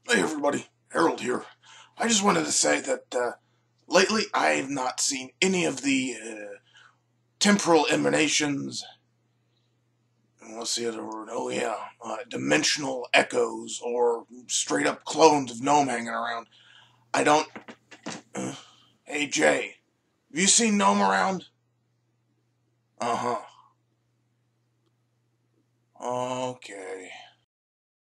Hey everybody, Harold here. I just wanted to say that lately I've not seen any of the temporal emanations. What's the other word? Oh yeah, dimensional echoes or straight up clones of Gnome hanging around. I don't. Hey Jay, have you seen Gnome around? Uh huh. Okay.